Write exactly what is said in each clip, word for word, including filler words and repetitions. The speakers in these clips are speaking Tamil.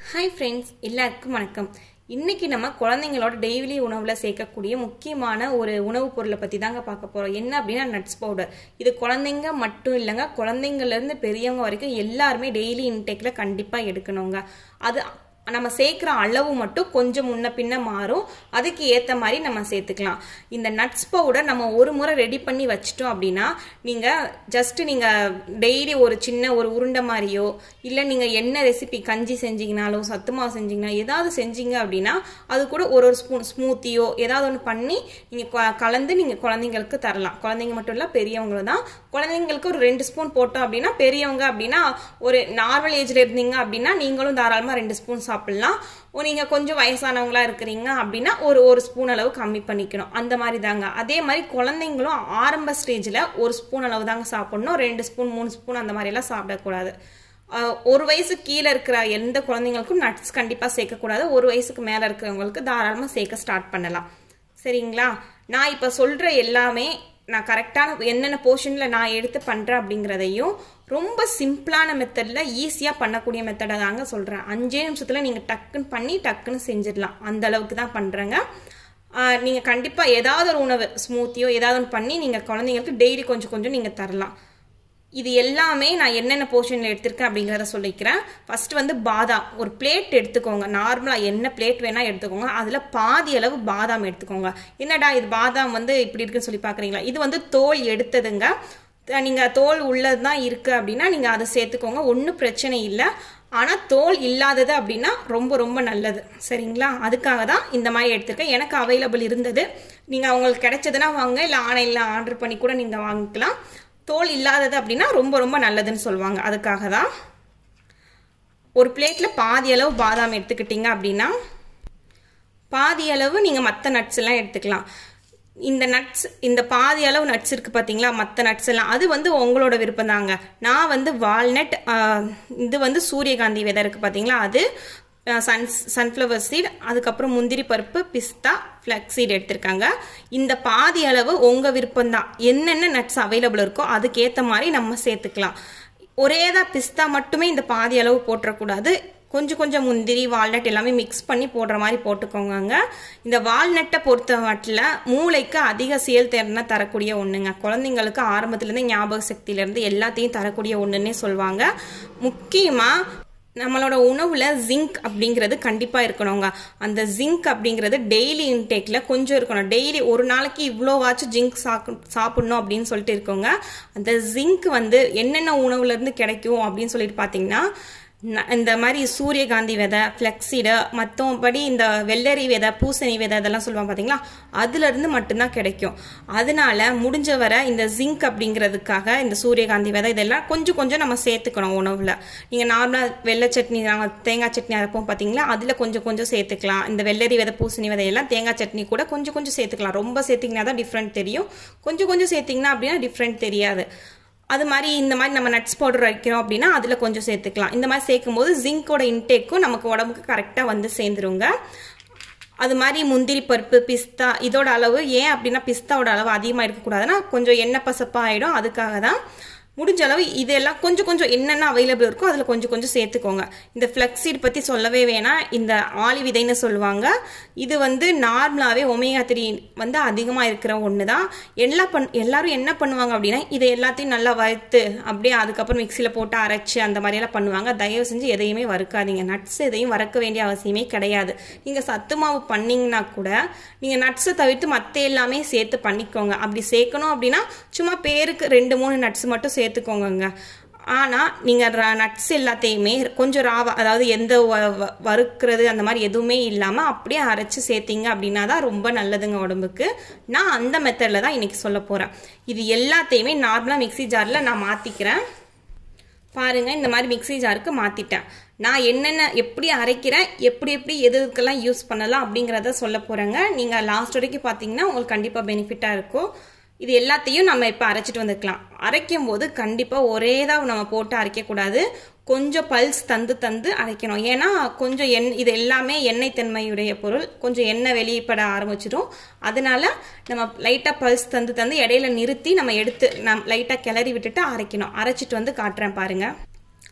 Hi friends, எல்லாருக்கும் வணக்கம். இன்னைக்கு நம்ம குழந்தைகளோட டெய்லி உணவுல சேர்க்கக்கூடிய முக்கியமான ஒரு உணவுப் பொருளை பத்தி தாங்க பார்க்க போறோம். என்ன அப்படினா நட்ஸ் பவுடர். இது குழந்தைங்க மட்டும் இல்லங்க, குழந்தைங்கல இருந்து பெரியவங்க வரைக்கும் எல்லாரும் டெய்லி இன்டேக்ல கண்டிப்பா எடுக்கணுங்க. அது நம்ம சேர்க்கிற அளவு மட்டும் கொஞ்சம் முன்ன பின்ன மாறும். அதுக்கு ஏத்த மாதிரி நம்ம சேர்த்துக்கலாம். இந்த நட்ஸ் பவுடர் நம்ம ஒரு முறை ரெடி பண்ணி வச்சிட்டோம் அப்படினா நீங்க ஜஸ்ட் நீங்க டெய்லி ஒரு சின்ன ஒரு உருண்டை மாதிரியோ இல்ல நீங்க என்ன ரெசிபி கஞ்சி செஞ்சீங்கனாலோ சத்துமாவு செஞ்சீங்கனா ஏதாவது செஞ்சீங்க அப்படினா அது கூட ஒரு ஒரு ஸ்பூன் ஸ்மூத்தியோ ஏதாவது ஒன்று பண்ணி நீங்க கலந்து நீங்க குழந்தைங்களுக்கு தரலாம். குழந்தைங்க மட்டும் இல்ல பெரியவங்களும் தான். குழந்தைங்களுக்கு ஒரு ரெண்டு ஸ்பூன் போட்டோம் அப்படினா பெரியவங்க அப்படினா ஒரு நார்மல் ஏஜ்ல இருந்தீங்க அப்படினா நீங்களும் தாராளமா ரெண்டு ஸ்பூன் சாப்பிடலாம். நீங்க கொஞ்சம் வயசானவங்களா இருக்கீங்க அப்படினா ஒரு ஒரு ஸ்பூன் அளவு கம்மி பண்ணிக்கணும். அந்த மாதிரி தாங்க. அதே மாதிரி குழந்தைங்களும் ஆரம்ப ஸ்டேஜ்ல ஒரு ஸ்பூன் அளவு தாங்க சாப்பிடணும். ரெண்டு ஸ்பூன் மூணு ஸ்பூன் அந்த மாதிரி எல்லாம் சாப்பிடக்கூடாது. ஒரு வயசு கீழே இருக்கிற எந்த குழந்தைங்களுக்கும் நட்ஸ் கண்டிப்பா சேர்க்கக்கூடாது. ஒரு வயசுக்கு மேல இருக்கிறவங்களுக்கு தாராளமா சேர்க்க ஸ்டார்ட் பண்ணலாம். சரிங்களா? நான் இப்ப சொல்ற எல்லாமே நான் கரெக்டான என்னென்ன போர்ஷன்ல நான் எடுத்து பண்றேன் அப்படிங்கறதையும் ரொம்ப சிம்பிளான மெத்தட்ல ஈஸியா பண்ணக்கூடிய மெத்தடை தாங்க சொல்றேன். அஞ்சே நிமிஷத்துல நீங்க டக்குன்னு பண்ணி டக்குன்னு செஞ்சிடலாம். அந்த அளவுக்கு தான் பண்றேங்க. நீங்க கண்டிப்பா ஏதாவது ஒரு உணவு ஸ்மூத்தியோ ஏதாவது ஒன்று பண்ணி நீங்க குழந்தைங்களுக்கு டெய்லி கொஞ்சம் கொஞ்சம் நீங்க தரலாம். இது எல்லாமே நான் என்னென்ன போர்ஷன்ல எடுத்திருக்கேன் அப்படிங்கறத சொல்லிக்கிறேன். ஃபர்ஸ்ட் வந்து பாதாம் ஒரு பிளேட் எடுத்துக்கோங்க. நார்மலா என்ன பிளேட் வேணா எடுத்துக்கோங்க. அதுல பாதி அளவு பாதாம் எடுத்துக்கோங்க. என்னடா இது பாதாம் வந்து இப்படி இருக்குன்னு சொல்லி பாக்குறீங்களா? இது வந்து தோல் எடுத்ததுங்க. நீங்க தோல் உள்ளதுதான் இருக்கு அப்படின்னா நீங்க அதை சேர்த்துக்கோங்க. ஒன்றும் பிரச்சனை இல்லை. ஆனா தோல் இல்லாதது அப்படின்னா ரொம்ப ரொம்ப நல்லது. சரிங்களா? அதுக்காக தான் இந்த மாதிரி எடுத்திருக்கேன். எனக்கு அவைலபிள் இருந்தது. நீங்க அவங்களுக்கு கிடைச்சதுன்னா வாங்க, இல்லை ஆன்லைன்ல ஆர்டர் பண்ணி கூட நீங்க வாங்கிக்கலாம். தோல் இல்லாதது அப்படின்னா ரொம்ப ரொம்ப நல்லதுன்னு சொல்லுவாங்க. அதுக்காக தான் ஒரு பிளேட்ல பாதி அளவு பாதாம் எடுத்துக்கிட்டீங்க அப்படின்னா பாதி அளவு நீங்க மற்ற நட்ஸ் எல்லாம் எடுத்துக்கலாம். இந்த நட்ஸ் இந்த பாதி அளவு நட்ஸ் இருக்கு பாத்தீங்களா, மற்ற நட்ஸ் எல்லாம் அது வந்து உங்களோட விருப்பம் தாங்க. நான் வந்து வால்நட், இது வந்து சூரியகாந்தி விதை இருக்கு பாத்தீங்களா, அது சன் சன்ஃப்ளவர் சீட், அதுக்கப்புறம் முந்திரி பருப்பு, பிஸ்தா, ஃபிளக்ஸ் சீட் எடுத்திருக்காங்க. இந்த பாதி அளவு உங்க விருப்பம் தான். என்னென்ன நட்ஸ் அவைலபிள் இருக்கோ அதுக்கேற்ற மாதிரி நம்ம சேர்த்துக்கலாம். ஒரேதான் பிஸ்தா மட்டுமே இந்த பாதி அளவு போட்டுறக்கூடாது. கொஞ்சம் கொஞ்சம் முந்திரி வால்நட் எல்லாமே மிக்ஸ் பண்ணி போடுற மாதிரி போட்டுக்கோங்க. இந்த வால்நட்டை பொறுத்த மட்டில் மூளைக்கு அதிக செயல்திறனை தரக்கூடிய ஒண்ணுங்க. குழந்தைங்களுக்கு ஆரம்பத்திலேருந்து ஞாபக சக்தியிலேருந்து எல்லாத்தையும் தரக்கூடிய ஒண்ணுன்னே சொல்லுவாங்க. முக்கியமா நம்மளோட உணவுல ஜிங்க் அப்படிங்கிறது கண்டிப்பா இருக்கணுங்க. அந்த ஜிங்க் அப்படிங்கிறது டெய்லி இன்டேக்ல கொஞ்சம் இருக்கணும். டெய்லி ஒரு நாளைக்கு இவ்வளோவாச்சும் ஜிங்க் சாப்பிடணும் அப்படின்னு சொல்லிட்டு இருக்கோங்க. அந்த ஜிங்க் வந்து என்னென்ன உணவுல இருந்து கிடைக்கும் அப்படின்னு சொல்லிட்டு பாத்தீங்கன்னா இந்த மாதிரி சூரியகாந்தி விதை, ஃபிளக்ஸீடு, மற்றபடி இந்த வெள்ளரி விதை, பூசணி விதை இதெல்லாம் சொல்லுவாங்க பாத்தீங்களா, அதுல இருந்து மட்டும்தான் கிடைக்கும். அதனால முடிஞ்ச வரை இந்த ஜிங்க் அப்படிங்கிறதுக்காக இந்த சூரியகாந்தி விதை இதெல்லாம் கொஞ்சம் கொஞ்சம் நம்ம சேர்த்துக்கணும் உணவுல. நீங்க நார்மலா வெள்ளை சட்னி தேங்காய் சட்னி அரைப்போம் பாத்தீங்களா, அதுல கொஞ்சம் கொஞ்சம் சேர்த்துக்கலாம். இந்த வெள்ளரி விதை பூசணி விதையெல்லாம் தேங்காய் சட்னி கூட கொஞ்சம் கொஞ்சம் சேர்த்துக்கலாம். ரொம்ப சேர்த்தீங்கன்னா தான் டிஃப்ரெண்ட் தெரியும். கொஞ்சம் கொஞ்சம் சேர்த்தீங்கன்னா அப்படின்னா டிஃப்ரெண்ட் தெரியாது. அது மாதிரி இந்த மாதிரி நம்ம நட்ஸ் பவுடர் வைக்கிறோம் அப்படின்னா அதுல கொஞ்சம் சேர்த்துக்கலாம். இந்த மாதிரி சேர்க்கும் போது ஜிங்கோட இன்டேக்கும் நமக்கு உடம்புக்கு கரெக்டா வந்து சேர்ந்துருங்க. அது மாதிரி முந்திரி பருப்பு, பிஸ்தா இதோட அளவு ஏன் அப்படின்னா பிஸ்தாவோட அளவு அதிகமா இருக்கக்கூடாதுன்னா கொஞ்சம் எண்ணெய் பசப்பா ஆயிடும். அதுக்காக தான் முடிஞ்ச அளவு இதெல்லாம் கொஞ்சம் கொஞ்சம் என்னென்ன அவைலபிள் இருக்கோ அதுல கொஞ்சம் கொஞ்சம் சேர்த்துக்கோங்க. இந்த ஃபிளக்ஸ் சீட் பத்தி சொல்லவே வேணாம். இந்த ஆளி விதைன்னு சொல்லுவாங்க. இது வந்து நார்மலாவே ஒமேகா த்ரீ வந்து அதிகமா இருக்கிற ஒண்ணுதான். எல்லா பண் எல்லாரும் என்ன பண்ணுவாங்க அப்படின்னா இதை எல்லாத்தையும் நல்லா வறுத்து அப்படியே அதுக்கப்புறம் மிக்சியில போட்டு அரைச்சு அந்த மாதிரி எல்லாம் பண்ணுவாங்க. தயவு செஞ்சு எதையுமே வறுக்காதீங்க. நட்ஸ் எதையும் வறுக்க வேண்டிய அவசியமே கிடையாது. நீங்க சத்து மாவு பண்ணீங்கன்னா கூட நீங்க நட்ஸை தவிர்த்து மத்த எல்லாமே சேர்த்து பண்ணிக்கோங்க. அப்படி சேர்க்கணும் அப்படின்னா சும்மா பேருக்கு ரெண்டு மூணு நட்ஸ் மட்டும் சேர்த்துக்கோங்க. ஆனா நீங்க நட்ஸ் எல்லாத்தையுமே கொஞ்சம் ராவா, அதாவது எந்த வறுக்கிறது அந்த மாதிரி எதுவுமே இல்லாம அப்படியே அரைச்சு சேர்த்தீங்க அப்படின்னா தான் ரொம்ப நல்லதுங்க உடம்புக்கு. நான் அந்த மெத்தட்ல தான் இன்னைக்கு சொல்ல போறேன். இது எல்லாத்தையுமே நார்மலா மிக்சி ஜார்ல நான் மாத்திக்கிறேன். பாருங்க, இந்த மாதிரி மிக்சி ஜாருக்கு மாத்திட்டேன். நான் என்னென்ன எப்படி அரைக்கிறேன், எப்படி எப்படி எதுக்கெல்லாம் யூஸ் பண்ணலாம் அப்படிங்கிறத சொல்ல போறேங்க. நீங்க லாஸ்ட் வரைக்கும் பாத்தீங்கன்னா உங்களுக்கு கண்டிப்பா பெனிஃபிட்டா இருக்கும். இது எல்லாத்தையும் நம்ம இப்ப அரைச்சிட்டு வந்துக்கலாம். அரைக்கும் போது கண்டிப்பா ஒரே தான் நம்ம போட்டு அரைக்க கூடாது. கொஞ்சம் பல்ஸ் தந்து தந்து அரைக்கணும். ஏன்னா கொஞ்சம் எண் இது எல்லாமே எண்ணெய் தன்மையுடைய பொருள். கொஞ்சம் எண்ணெய் வெளியப்பட ஆரம்பிச்சிடும். அதனால நம்ம லைட்டா பல்ஸ் தந்து தந்து இடையில நிறுத்தி நம்ம எடுத்து நம்ம லைட்டா கிளறி விட்டுட்டு அரைக்கணும். அரைச்சிட்டு வந்து காட்டுறேன் பாருங்க.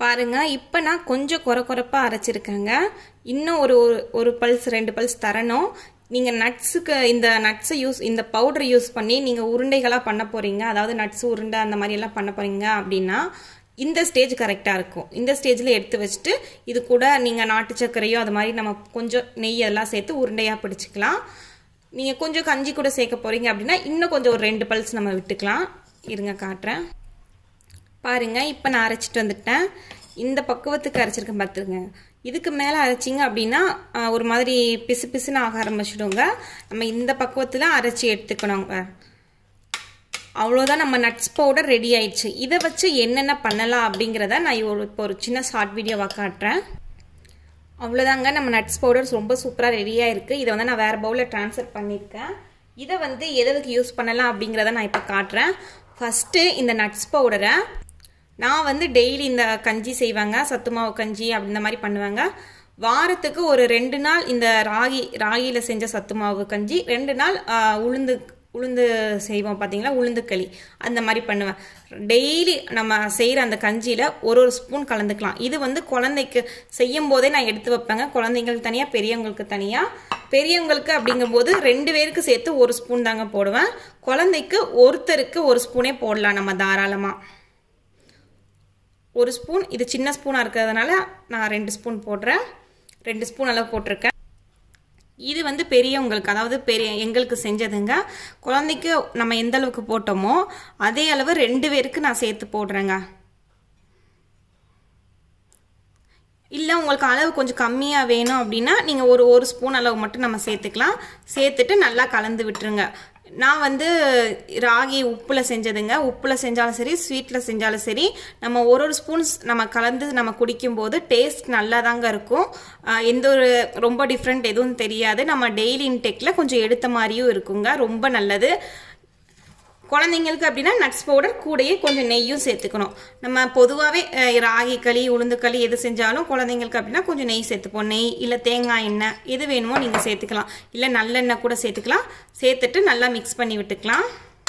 பாருங்க இப்போ நான் கொஞ்சம் குறை குறைப்பாக அரைச்சிருக்கேங்க. இன்னும் ஒரு ஒரு பல்ஸ் ரெண்டு பல்ஸ் தரணும். நீங்கள் நட்ஸுக்கு இந்த நட்ஸை யூஸ் இந்த பவுடர் யூஸ் பண்ணி நீங்கள் உருண்டைகளாக பண்ண போகிறீங்க, அதாவது நட்ஸ் உருண்டை அந்த மாதிரியெல்லாம் பண்ண போகிறீங்க அப்படின்னா இந்த ஸ்டேஜ் கரெக்டாக இருக்கும். இந்த ஸ்டேஜில் எடுத்து வச்சுட்டு இது கூட நீங்கள் நாட்டு சர்க்கரையோ அது மாதிரி நம்ம கொஞ்சம் நெய் எல்லாம் சேர்த்து உருண்டையாக பிடிச்சிக்கலாம். நீங்கள் கொஞ்சம் கஞ்சி கூட சேர்க்க போகிறீங்க அப்படின்னா இன்னும் கொஞ்சம் ஒரு ரெண்டு பல்ஸ் நம்ம விட்டுக்கலாம். இருங்க காட்டுறேன். பாருங்க இப்போ நான் அரைச்சிட்டு வந்துட்டேன். இந்த பக்குவத்துக்கு அரைச்சிருக்கேன் பார்த்துருங்க. இதுக்கு மேலே அரைச்சிங்க அப்படின்னா ஒரு மாதிரி பிசு பிசுன்னு ஆக ஆரம்பிச்சிடுங்க. நம்ம இந்த பக்குவத்தில் அரைச்சி எடுத்துக்கணுங்க. அவ்வளோதான், நம்ம நட்ஸ் பவுடர் ரெடி ஆயிடுச்சு. இதை வச்சு என்னென்ன பண்ணலாம் அப்படிங்கிறத நான் ஒரு இப்போ ஒரு சின்ன ஷார்ட் வீடியோவாக காட்டுறேன். அவ்வளோதாங்க, நம்ம நட்ஸ் பவுடர்ஸ் ரொம்ப சூப்பராக ரெடியாக இருக்குது. இதை வந்து நான் வேறு பவுலில் ட்ரான்ஸ்ஃபர் பண்ணியிருக்கேன். இதை வந்து எதுக்கு யூஸ் பண்ணலாம் அப்படிங்கிறத நான் இப்போ காட்டுறேன். ஃபஸ்ட்டு இந்த நட்ஸ் பவுடரை நான் வந்து டெய்லி இந்த கஞ்சி செய்வாங்க, சத்து மாவு கஞ்சி அந்த மாதிரி பண்ணுவாங்க. வாரத்துக்கு ஒரு ரெண்டு நாள் இந்த ராகி ராகியில் செஞ்ச சத்து மாவு கஞ்சி, ரெண்டு நாள் உளுந்து உளுந்து செய்வோம் பார்த்தீங்களா, உளுந்து களி அந்த மாதிரி பண்ணுவேன். டெய்லி நம்ம செய்கிற அந்த கஞ்சியில் ஒரு ஒரு ஸ்பூன் கலந்துக்கலாம். இது வந்து குழந்தைக்கு செய்யும் போதே நான் எடுத்து வைப்பேங்க. குழந்தைங்களுக்கு தனியாக, பெரியவங்களுக்கு தனியாக. பெரியவங்களுக்கு அப்படிங்கும்போது ரெண்டு பேருக்கு சேர்த்து ஒரு ஸ்பூன் தாங்க போடுவேன். குழந்தைக்கு ஒருத்தருக்கு ஒரு ஸ்பூனே போடலாம் நம்ம தாராளமாக. ஒரு ஸ்பூன், இது சின்ன ஸ்பூனாக இருக்கிறதுனால நான் ரெண்டு ஸ்பூன் போடுறேன். ரெண்டு ஸ்பூன் அளவு போட்டிருக்கேன். இது வந்து பெரியவங்களுக்கு, அதாவது பெரிய எங்களுக்கு செஞ்சதுங்க. குழந்தைக்கு நம்ம எந்த அளவுக்கு போட்டோமோ அதே அளவு ரெண்டு பேருக்கு நான் சேர்த்து போடுறேங்க. இல்லை உங்களுக்கு அளவு கொஞ்சம் கம்மியாக வேணும் அப்படின்னா நீங்கள் ஒரு ஒரு ஸ்பூன் அளவு மட்டும் நம்ம சேர்த்துக்கலாம். சேர்த்துட்டு நல்லா கலந்து விட்டுருங்க. நான் வந்து ராகி உப்பில் செஞ்சதுங்க. உப்பில் செஞ்சாலும் சரி, ஸ்வீட்டில் செஞ்சாலும் சரி, நம்ம ஒரு ஒரு ஸ்பூன்ஸ் நம்ம கலந்து நம்ம குடிக்கும்போது டேஸ்ட் நல்லா தாங்க இருக்கும். எந்த ஒரு ரொம்ப டிஃப்ரெண்ட் எதுவும் தெரியாது. நம்ம டெய்லி இன்டேக்கில் கொஞ்சம் எடுத்த மாதிரியும் இருக்குங்க. ரொம்ப நல்லது. குழந்தைங்களுக்கு அப்படின்னா நட்ஸ் பவுடர் கூடயே கொஞ்சம் நெய்யும் சேர்த்துக்கணும். நம்ம பொதுவாகவே ராகி களி, உளுந்து களி எது செஞ்சாலும் குழந்தைங்களுக்கு அப்படின்னா கொஞ்சம் நெய் சேர்த்துப்போம். நெய் இல்லை தேங்காய் எண்ணெய் எது வேணுமோ நீங்கள் சேர்த்துக்கலாம். இல்லை நல்லெண்ணெய் கூட சேர்த்துக்கலாம். சேர்த்துட்டு நல்லா மிக்ஸ் பண்ணி விட்டுக்கலாம்.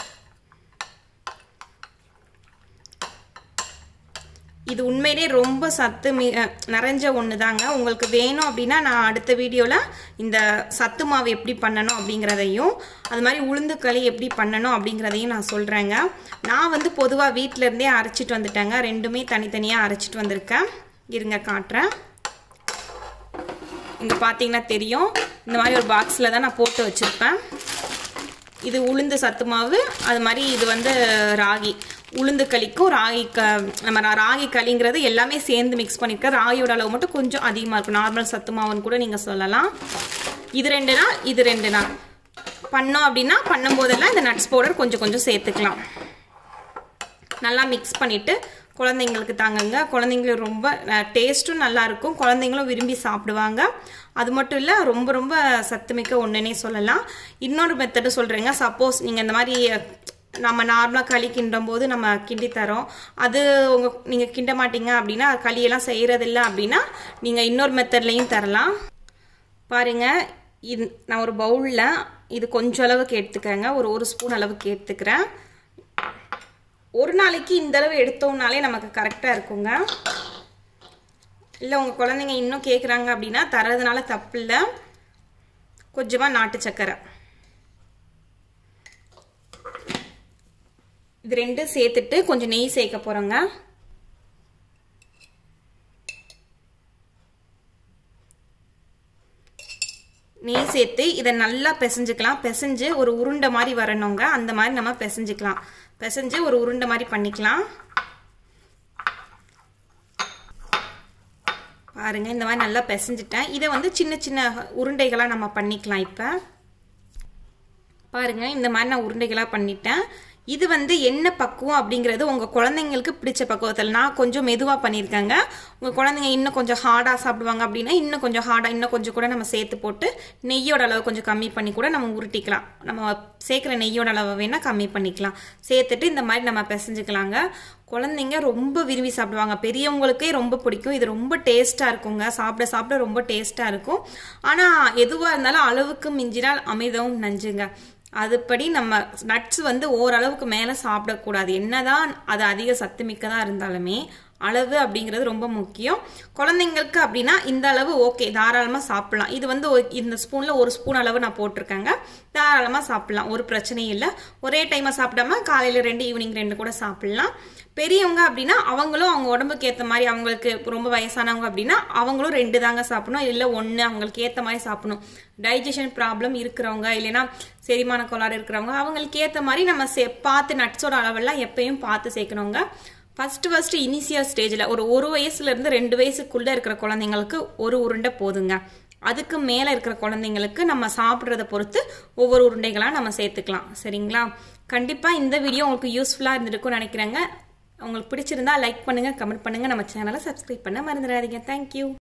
இது உண்மையிலே ரொம்ப சத்து மி நிறைஞ்ச ஒன்று தாங்க. உங்களுக்கு வேணும் அப்படின்னா நான் அடுத்த வீடியோவில் இந்த சத்து மாவு எப்படி பண்ணணும் அப்படிங்கிறதையும், அது மாதிரி உளுந்து களி எப்படி பண்ணணும் அப்படிங்கிறதையும் நான் சொல்கிறேங்க. நான் வந்து பொதுவாக வீட்டிலேருந்தே அரைச்சிட்டு வந்துட்டேங்க. ரெண்டுமே தனித்தனியாக அரைச்சிட்டு வந்திருக்கேன். இருங்க காட்டுறேன். இங்கே பார்த்தீங்கன்னா தெரியும், இந்த மாதிரி ஒரு பாக்ஸில் தான் நான் போட்டு வச்சுருப்பேன். இது உளுந்து சத்து மாவு, அது மாதிரி இது வந்து ராகி உளுந்து களிக்கும் ராகி க நம்ம ராகி களிங்கிறது எல்லாமே சேர்ந்து மிக்ஸ் பண்ணியிருக்கேன். ராகியோட அளவு மட்டும் கொஞ்சம் அதிகமாக இருக்கும். நார்மல் சத்து மாவுன்னு கூட நீங்கள் சொல்லலாம். இது ரெண்டு நாள் இது ரெண்டு நாள் பண்ணோம் அப்படின்னா பண்ணும்போதெல்லாம் இந்த நட்ஸ் பவுடர் கொஞ்சம் கொஞ்சம் சேர்த்துக்கலாம். நல்லா மிக்ஸ் பண்ணிவிட்டு குழந்தைங்களுக்கு தாங்கங்க. குழந்தைங்களுக்கு ரொம்ப டேஸ்ட்டும் நல்லாயிருக்கும். குழந்தைங்களும் விரும்பி சாப்பிடுவாங்க. அது மட்டும் இல்லை, ரொம்ப ரொம்ப சத்துமிக்க ஒன்றுனே சொல்லலாம். இன்னொரு மெத்தடு சொல்கிறேங்க. சப்போஸ் நீங்கள் இந்த மாதிரி நம்ம நார்மலாக களி கிண்டும் போது நம்ம கிண்டி தரோம், அது உங்கள் நீங்கள் கிண்ட மாட்டீங்க அப்படின்னா, களியெல்லாம் செய்கிறதில்ல அப்படின்னா நீங்கள் இன்னொரு மெத்தட்லையும் தரலாம். பாருங்கள், இது நான் ஒரு பவுலில் இது கொஞ்சம் அளவுக்கு எடுத்துக்கிறேங்க. ஒரு ஒரு ஸ்பூன் அளவுக்கு எடுத்துக்கிறேன். ஒரு நாளைக்கு இந்த அளவு எடுத்தோம்னாலே நமக்கு கரெக்டாக இருக்குங்க. இல்லை உங்கள் குழந்தைங்க இன்னும் கேட்குறாங்க அப்படின்னா தரதுனால தப்பு இல்லை. கொஞ்சமாக நாட்டு சக்கரை இது ரெண்டும் சேர்த்துட்டு கொஞ்சம் நெய் சேர்க்க போகிறோங்க. நெய் சேர்த்து இதை நல்லா பிசைஞ்சுக்கலாம். பிசைஞ்சு ஒரு உருண்டை மாதிரி வரணுங்க. அந்த மாதிரி நம்ம பிசைஞ்சுக்கலாம். பிசைஞ்சு ஒரு உருண்டை மாதிரி பண்ணிக்கலாம். பாருங்க, இந்த மாதிரி நல்லா பிசைஞ்சிட்டேன். இதை வந்து சின்ன சின்ன உருண்டைகளாக நம்ம பண்ணிக்கலாம். இப்போ பாருங்க, இந்த மாதிரி நான் உருண்டைகளாக பண்ணிட்டேன். இது வந்து என்ன பக்குவம் அப்படிங்கிறது உங்கள் குழந்தைங்களுக்கு பிடிச்ச பக்குவத்தில். நான் கொஞ்சம் மெதுவாக பண்ணியிருக்கேங்க. உங்கள் குழந்தைங்க இன்னும் கொஞ்சம் ஹார்டாக சாப்பிடுவாங்க அப்படின்னா இன்னும் கொஞ்சம் ஹார்டாக இன்னும் கொஞ்சம் கூட நம்ம சேர்த்து போட்டு நெய்யோட அளவு கொஞ்சம் கம்மி பண்ணி கூட நம்ம உருட்டிக்கலாம். நம்ம சேர்க்குற நெய்யோட அளவை வேணால் கம்மி பண்ணிக்கலாம். சேர்த்துட்டு இந்த மாதிரி நம்ம பிசைஞ்சுக்கலாங்க. குழந்தைங்க ரொம்ப விரும்பி சாப்பிடுவாங்க. பெரியவங்களுக்கே ரொம்ப பிடிக்கும். இது ரொம்ப டேஸ்ட்டாக இருக்குங்க. சாப்பிட சாப்பிட ரொம்ப டேஸ்ட்டாக இருக்கும். ஆனால் எதுவாக இருந்தாலும் அளவுக்கு மிஞ்சினால் அமிர்தமும் நஞ்சுங்க. அதுபடி நம்ம நட்ஸ் வந்து ஓரளவுக்கு மேலே சாப்பிடக்கூடாது. என்னதான் அது அதிக சத்து மிக்கதாக இருந்தாலுமே அளவு அப்படிங்கிறது ரொம்ப முக்கியம். குழந்தைங்களுக்கு அப்படின்னா இந்த அளவு ஓகே, தாராளமாக சாப்பிடலாம். இது வந்து இந்த ஸ்பூனில் ஒரு ஸ்பூன் அளவு நான் போட்டிருக்கேங்க, தாராளமாக சாப்பிடலாம், ஒரு பிரச்சனையும் இல்லை. ஒரே டைமாக சாப்பிடாம காலையில் ரெண்டு ஈவினிங் ரெண்டு கூட சாப்பிடலாம். பெரியவங்க அப்படின்னா அவங்களும் அவங்க உடம்புக்கு ஏற்ற மாதிரி, அவங்களுக்கு ரொம்ப வயசானவங்க அப்படின்னா அவங்களும் ரெண்டு தாங்க சாப்பிடணும், இல்லை ஒன்று, அவங்களுக்கு ஏற்ற மாதிரி சாப்பிடணும். டைஜஷன் ப்ராப்ளம் இருக்கிறவங்க இல்லைன்னா செரிமான கோளாறு இருக்கிறவங்க அவங்களுக்கு ஏற்ற மாதிரி நம்ம சே பார்த்து நட்ஸோட அளவெல்லாம் எப்பயும் பார்த்து சேர்க்கணுங்க. ஃபர்ஸ்ட் ஃபர்ஸ்ட் இனிஷியல் ஸ்டேஜில் ஒரு ஒரு வயசுலேருந்து ரெண்டு வயசுக்குள்ளே இருக்கிற குழந்தைங்களுக்கு ஒரு உருண்டை போதுங்க. அதுக்கு மேலே இருக்கிற குழந்தைங்களுக்கு நம்ம சாப்பிட்றத பொறுத்து ஒவ்வொரு உருண்டைகளாக நம்ம சேர்த்துக்கலாம். சரிங்களா? கண்டிப்பாக இந்த வீடியோ உங்களுக்கு யூஸ்ஃபுல்லாக இருந்திருக்கும்னு நினைக்கிறேங்க. உங்களுக்கு பிடிச்சிருந்தா லைக் பண்ணுங்கள், கமெண்ட் பண்ணுங்கள், நம்ம சேனலை சப்ஸ்கிரைப் பண்ண மறந்துடாதீங்க. தேங்க்யூ.